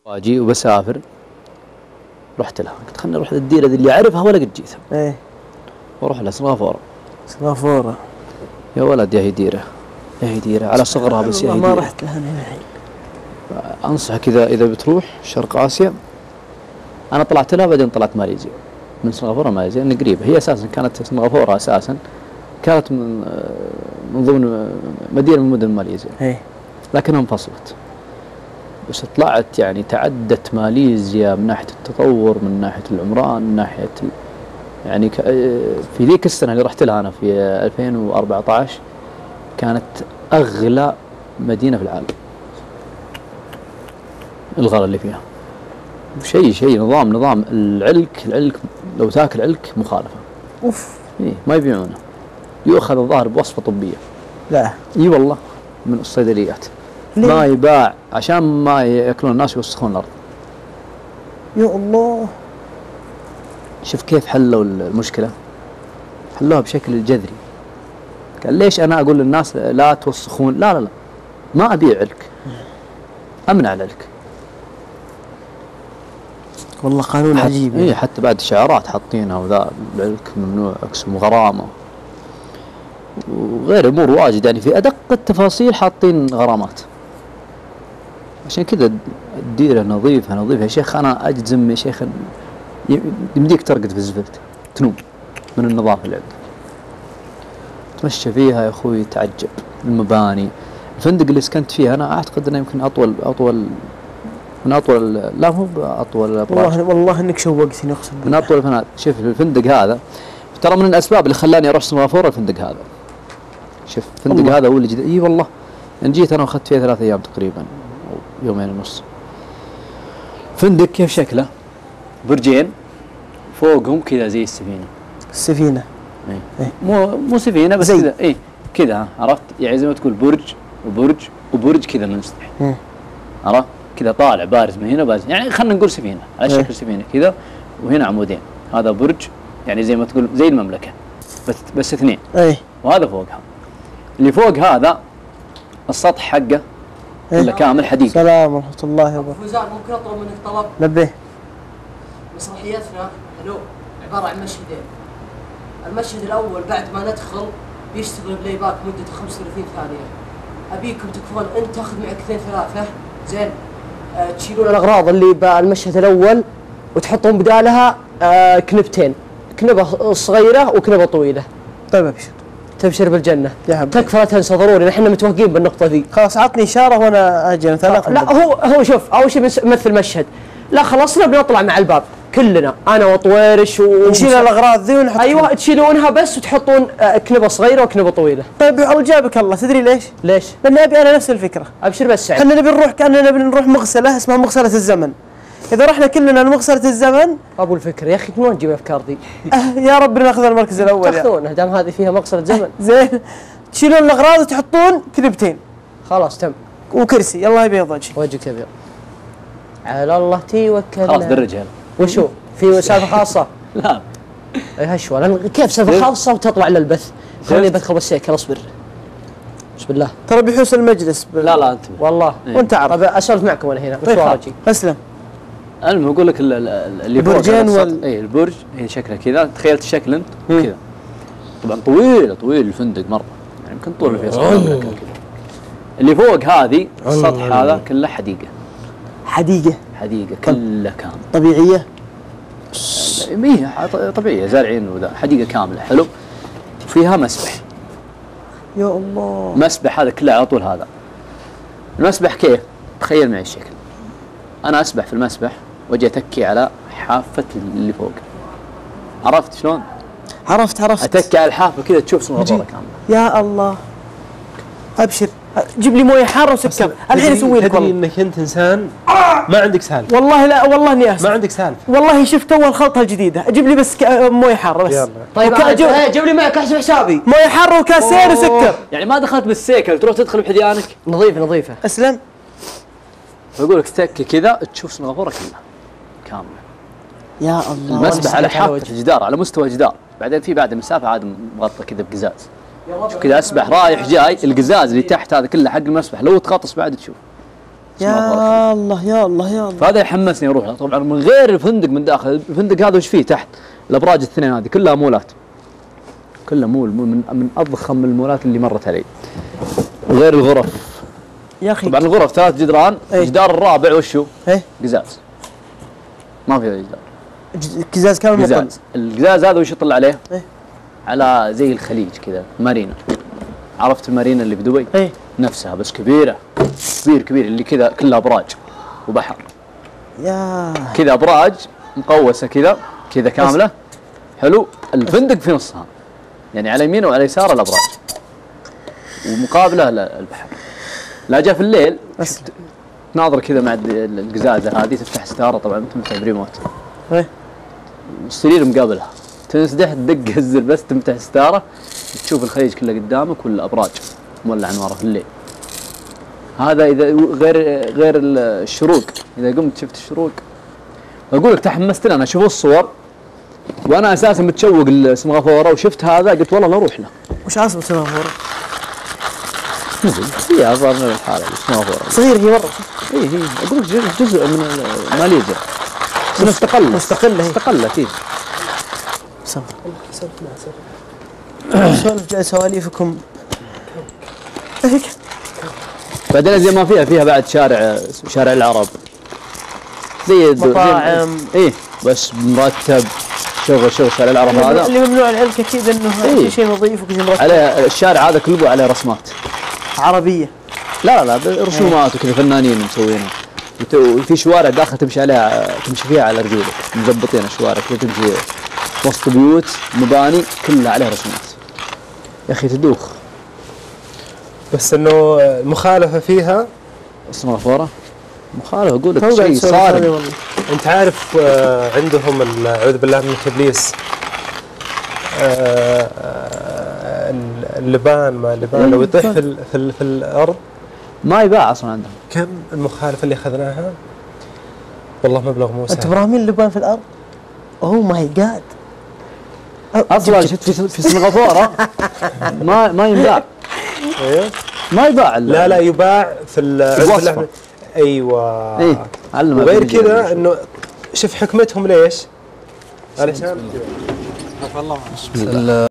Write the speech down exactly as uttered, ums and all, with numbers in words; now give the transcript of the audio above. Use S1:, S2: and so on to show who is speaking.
S1: واجي وبسافر رحت لها، قلت خلني اروح للديره ذي اللي اعرفها ولا قد جيتها.
S2: ايه
S1: واروح لها سنغافوره.
S2: سنغافوره
S1: يا ولد يا هي ديره، يا هي ديره على صغرها بس يا هي
S2: ما
S1: ديره.
S2: رحت لها انا الحين.
S1: انصحك اذا اذا بتروح شرق اسيا. انا طلعت لها بعدين طلعت ماليزيا. من سنغافوره ماليزيا لان قريبه، هي اساسا كانت سنغافوره اساسا كانت من من ضمن مدينه من مدن ماليزيا.
S2: ايه
S1: لكنها انفصلت. بس طلعت يعني تعدت ماليزيا من ناحيه التطور، من ناحيه العمران، من ناحيه ال... يعني ك... في ذيك السنه اللي رحت لها انا في ألفين وأربعة عشر كانت اغلى مدينه في العالم. الغلا اللي فيها شيء شيء نظام نظام العلك العلك لو تاكل علك مخالفه.
S2: اوف.
S1: إيه ما يبيعونه، يؤخذ الظاهر بوصفه طبيه.
S2: لا
S1: اي والله من الصيدليات.
S2: ليه؟
S1: ما يباع عشان ما ياكلون الناس ويوسخون الارض.
S2: يا الله.
S1: شوف كيف حلوا المشكله، حلوها بشكل جذري. قال ليش انا اقول للناس لا توسخون؟ لا لا لا ما ابيع علك، امنع العلك.
S2: والله قانون عجيب.
S1: اي حتى بعد شعارات حاطينها وذا العلك ممنوع اقسم غرامه وغير امور واجد، يعني في ادق التفاصيل حاطين غرامات. عشان كذا الديره نظيفه نظيفه يا شيخ. انا اجزم يا شيخ يمديك ترقد في الزفت تنوم من النظافه اللي عندك. تمشى فيها يا اخوي تعجب. المباني، الفندق اللي سكنت فيه انا اعتقد انه يمكن اطول اطول من اطول لا مو باطول
S2: والله والله انك شوقتني اقسم بالله.
S1: من اطول الفنادق. شوف الفندق هذا ترى من الاسباب اللي خلاني اروح سنغافوره الفندق هذا. شوف الفندق
S2: الله.
S1: هذا هو اللي جد... اي والله ان جيت انا واخذت فيه ثلاث ايام تقريبا او يومين ونص. فندق كيف شكله؟ برجين فوقهم كذا زي السفينه.
S2: السفينه.
S1: اي
S2: إيه.
S1: مو مو سفينه بس كذا. اي كذا عرفت يعني زي ما تقول برج وبرج وبرج كذا منسدح.
S2: إيه.
S1: عرفت؟ كذا طالع بارز من هنا بارز، يعني خلينا نقول سفينه على شكل
S2: إيه.
S1: سفينه كذا، وهنا عمودين. هذا برج يعني زي ما تقول زي المملكه بس بس اثنين.
S2: ايه
S1: وهذا فوقها. اللي فوق هذا السطح حقه
S2: إيه.
S1: كله كامل حديقه.
S2: سلام ورحمه الله وبركاته.
S3: فوزان ممكن اطلب منك طلب؟
S2: نبه.
S3: مسرحيتنا الو عباره عن مشهدين. المشهد الاول بعد ما ندخل بيشتغل بلاي باك مدته خمسة وثلاثين ثانيه. ابيكم تكفون انت تاخذ معك اثنين ثلاثه زين. أه تشيلون الاغراض اللي بالمشهد الاول وتحطون بدالها أه كنبتين، كنبه صغيره وكنبه طويله.
S2: طيب ابشر.
S3: تبشر بالجنه
S2: يا حبيبي.
S3: تكفى لا تنسى ضروري، نحن متوهقين بالنقطه ذي.
S2: خلاص عطني اشاره وانا اجي مثلا.
S3: لا هو هو شوف اول شيء مثل مشهد، لا خلصنا بنطلع مع الباب كلنا انا وطويرش و
S2: نشيل الاغراض ذي ونحط.
S3: ايوه تشيلونها بس وتحطون آه، كنبه صغيره وكنبه طويله.
S2: طيب يا جابك الله. تدري ليش؟
S3: ليش؟
S2: لان ابي انا نفس الفكره.
S3: ابشر بس سعد.
S2: احنا نبي نروح كاننا نبي نروح مغسله اسمها مغسله الزمن. اذا رحنا كلنا لمغسله الزمن.
S3: ابو الفكره يا اخي من وين تجيب الافكار ذي؟
S2: أه يا رب ناخذ المركز الاول.
S3: تاخذونها دام هذه فيها مغسله زمن.
S2: زين تشيلون الاغراض وتحطون كنبتين.
S3: خلاص تم.
S2: وكرسي يلا يبيض وجهي.
S3: وجهك ابيض. على الله توكلنا.
S1: خلاص بالرجال.
S3: وشو؟ في سالفه خاصه؟
S1: لا
S3: اي هشوى لان كيف سالفه خاصه وتطلع للبث؟ خليني بدخل بالسيكل اصبر. بسم الله.
S2: ترى بيحوس المجلس ب...
S1: لا لا انت
S3: والله
S1: إيه.
S3: وانت عارف. طيب اسولف معكم انا هنا
S2: طيب
S3: مشوار اجي.
S2: اسلم.
S1: المهم اقول لك ال- ال- اللي فوق
S2: البرجين
S1: هذا
S2: وال-
S1: السطح. اي البرج هي شكله كذا. تخيلت الشكل انت
S2: مم.
S1: كذا. طبعا طويل طويل الفندق مره، يعني يمكن طول في المملكه كذا. اللي فوق هذه السطح هذا كله حديقه.
S2: حديقه.
S1: حديقه كله كامل.
S2: طبيعيه.
S1: ايه طبيعيه زارعين وذا. حديقه كامله حلو. فيها مسبح.
S2: يا الله.
S1: مسبح هذا كله على طول. هذا المسبح كيف؟ تخيل معي الشكل. انا اسبح في المسبح واجي اتكي على حافه اللي فوق. عرفت شلون؟
S2: عرفت عرفت.
S1: اتكي على الحافه كذا تشوف سنغافوره كامله.
S2: يا الله. ابشر جيب لي مويه حاره وسكر الحين اسوي لك.
S4: تدري
S2: والله
S4: انك انت انسان ما عندك سالفه.
S2: والله لا والله اني اسف.
S4: ما عندك سالفه.
S2: والله شفت اول خلطه الجديده. جيب لي بس ك- مويه حاره بس.
S4: يلا.
S3: طيب
S2: وكا-
S3: عاد،
S2: جيب-
S3: إيه، جيب لي معك احسب حسابي.
S2: مويه حاره وكاسين وسكر.
S1: يعني ما دخلت بالسيكل تروح تدخل بحذيانك.
S3: نظيفه نظيفه.
S2: اسلم.
S1: بقول لك تكي كذا تشوف سنغافوره كلها كامله.
S2: يا الله.
S1: المسبح على
S3: على
S1: حافه
S3: وجهي.
S1: الجدار على مستوى الجدار. بعدين في بعد المسافه عاد مغطى كذا بقزاز. شوف كذا اسبح رايح جاي القزاز اللي تحت هذا كله حق المسبح لو تغطس بعد تشوف.
S2: يا الله يا الله يا الله.
S1: فهذا يحمسني اروح. طبعا من غير الفندق من داخل، الفندق هذا وش فيه تحت؟ الابراج الاثنين هذه كلها مولات، كلها مول من من اضخم المولات اللي مرت علي. وغير الغرف
S2: يا اخي
S1: طبعا الغرف ثلاث جدران،
S2: ايه؟
S1: الجدار الرابع وشو؟
S2: ايه
S1: قزاز، ما في جدار،
S2: قزاز كامل مطل.
S1: قزاز. القزاز هذا وش يطلع عليه؟
S2: ايه؟
S1: على زي الخليج كذا، مارينا. عرفت المارينا اللي في دبي؟
S2: ايه
S1: نفسها بس كبيره، كبير كبير اللي كذا كلها ابراج وبحر
S2: يا
S1: كذا، ابراج مقوسه كذا كذا كامله. حلو. الفندق في نصها، يعني على يمينه وعلى يساره الابراج، ومقابله البحر. لا جاء في الليل
S2: بس
S1: تناظر كذا مع القزازه هذه، تفتح ستاره طبعا تفتح بريموت،
S2: ايه
S1: السرير مقابلها، تنسدح تدق الزر بس تفتح ستاره، تشوف الخليج كله قدامك والابراج مولع انواره في الليل. هذا اذا غير غير الشروق، اذا قمت شفت الشروق اقول لك تحمست له. انا اشوف الصور وانا اساسا متشوق لسنغافوره، وشفت هذا قلت والله لا اروح له.
S2: وش عاصمة سنغافورة؟
S1: هي اظهر الحاله سنغافوره
S2: صغير هي مرة.
S1: اي هي اقول لك جزء من ماليزيا، بس مستقله
S2: مستقلة هي
S1: مستقله كذا.
S2: سم سولف جاي سواليفكم.
S1: بعدين زي ما فيها فيها بعد شارع شارع العرب، زي
S2: مطاعم.
S1: ايه بس مرتب، شغل شغل شارع العرب هذا
S2: اللي ممنوع العلك اكيد انه
S1: إيه؟
S2: كل شيء نظيف وكل شيء مرتب.
S1: عليه الشارع هذا كله عليه رسمات
S2: عربية.
S1: لا لا لا رسومات وكذا، فنانين مسوينها. وفي شوارع داخل تمشي عليها، تمشي فيها على رجولك، مزبطين الشوارع كذا، تمشي وسط بيوت مباني كلها عليها رسومات. يا اخي تدوخ.
S4: بس انه المخالفه فيها
S1: سنغافوره مخالفه، اقول لك
S2: تو قاعد
S1: شيء
S2: تسولف هذه
S1: صارم.
S2: والله.
S4: انت عارف آه، عندهم ال- اعوذ بالله من التبليس، آه، آه، اللبان ما اللبان لو يطيح في ال- في, ال- في الارض
S1: ما يباع اصلا عندهم.
S4: كم المخالفه اللي اخذناها؟ والله مبلغ مو
S2: انت
S4: سهل.
S2: برامين اللبان في الارض؟ اوه ماي جاد.
S1: اصلا شفت في في سنغافوره ما ما ينباع،
S4: ايوه
S1: ما يباع
S4: لا لا يباع في ال- اعوذ بالله
S1: الوصفة.
S4: من- ايوه
S1: ايه علم.
S4: وغير كذا انه شوف حكمتهم ليش؟ علشان
S1: بسم الله